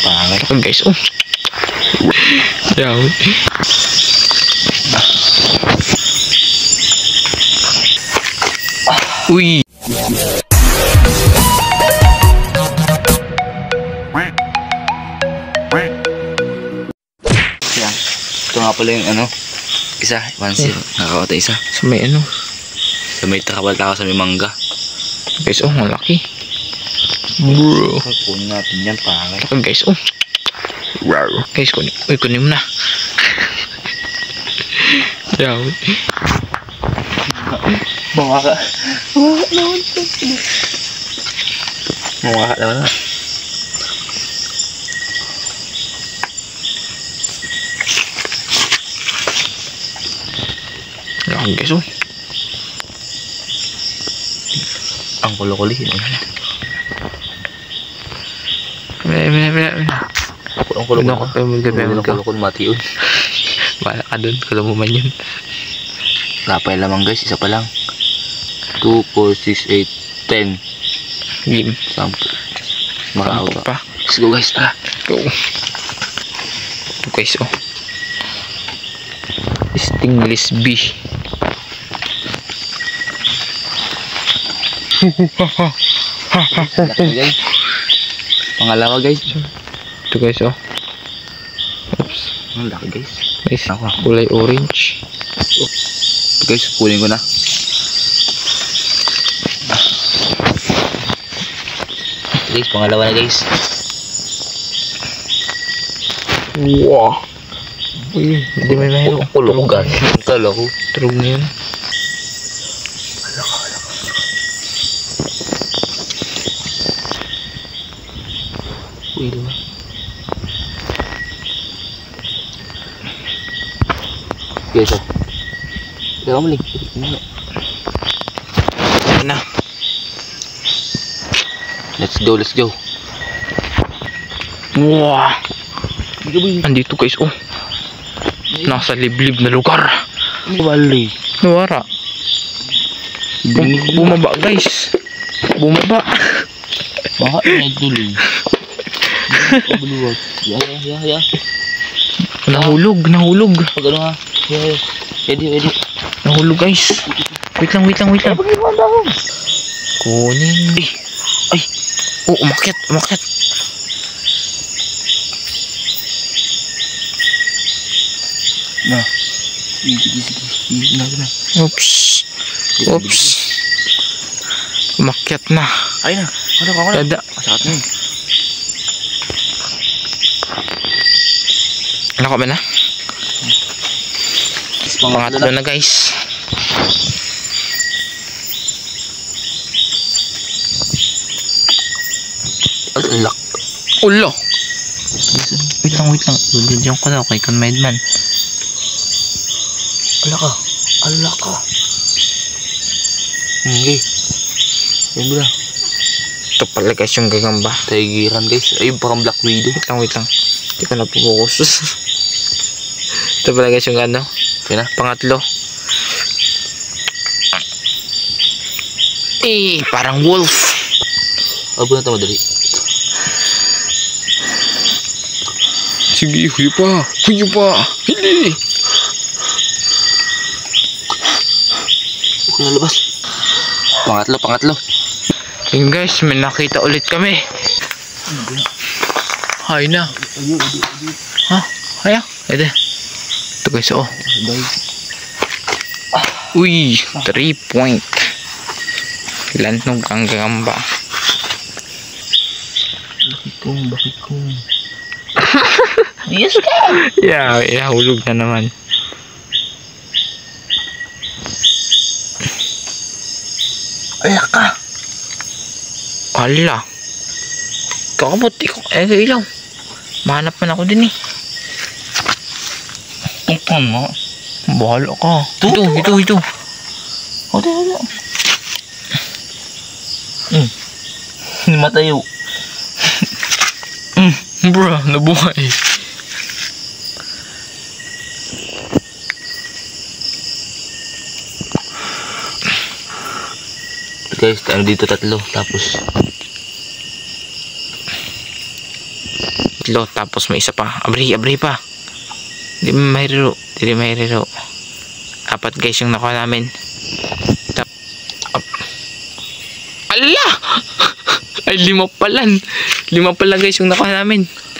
pangit. Ako guys, oh. Yaw. Uy. Yan. Ito nga pala yung ano. Isa, 1-0. Nakakauta isa. Sa may ano. Sa may takabal ako sa may mangga. Guys, oh, malaki. Bro. Kunin natin yan, pangit. Ako guys, oh. Wow. Guys, kunin. Uy, kunin mo na. Yaw. Mawaka. Mawaka naman na. Ako guys, oh. Ang kulo-kuli. Ang kulo-kuli. Ang kulo-kuli mati yun. Wala ka dun. Kala mo man yun. Kapay lamang guys. Isa pa lang. 2, 4, 6, 8, 10. Game. 10. Maka-out pa. Let's go guys. Tara. Go. Guys, oh. Stingless bee. Guys. Pangalawa guys. Ito guys, oh. Oops. Ang laki guys. Guys, kulay orange. Ito guys, kunin ko na. Guys, pangalawa na guys. Wow. Uy, hindi may mahiro. Ang kulugan. Ang kala ko. Trug na yun. Uy, diba? Guys, oh. Diba mo, Ling? Ayan na. Let's go, let's go. Wow. Andito guys, oh. Nasa liblib na lugar. Wali. Nawara. Bumaba guys. Bumaba. Baka naduloy. Buluwag. Ya. Nahulog. Pag ano nga. Ya. Ready. Nahulog guys. Wait lang. Kunin. Ay. Oh, umakyat. Na. Sige. Na. Oops. Umakyat na. Ay na. Ako na. Dada. Masakit na yun. Ano ba na? Pangatlo na guys. Alak. Ulo. Wait lang. Diyan ko daw kay Conmaidman. Alak ka. Okay. Yan mo na. Ito pala guys yung gagamba. Tigeran guys. Ay, parang Black Widow. Wait lang. Hindi ko napupokus. Ito pala guys yung ano. Okay na. Pangatlo. Parang wolf. Abo na ito madali. Sige, huyo pa. Hindi. Huwag na labas. Pangatlo. Yun guys, may nakita ulit kami. Hay na. Ha? Haya? Ede. Ito guys, oh. Uy, 3 point. Lantnog ang gagamba. Bakit kung. Yes ka! Yeah, hulog na naman. Alak ka! Hala. Kakabot, ilaw. Mahanap man ako din eh. Tungkon mo. Bahala ka. Ito. Wala. Matayo. Bro, nabuhay. Guys, ano dito tatlo. Tapos tatlo. Tapos may isa pa. Abri pa. Hindi mahiriro. Apat guys yung nakuha namin. Ala! Ay, 5 pala guys yung nakuha namin.